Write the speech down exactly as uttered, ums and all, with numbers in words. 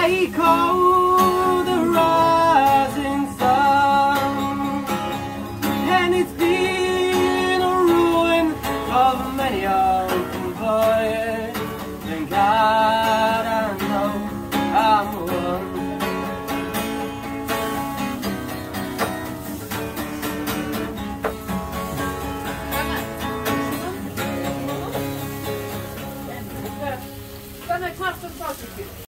they call the rising sun, and it's been a ruin of many a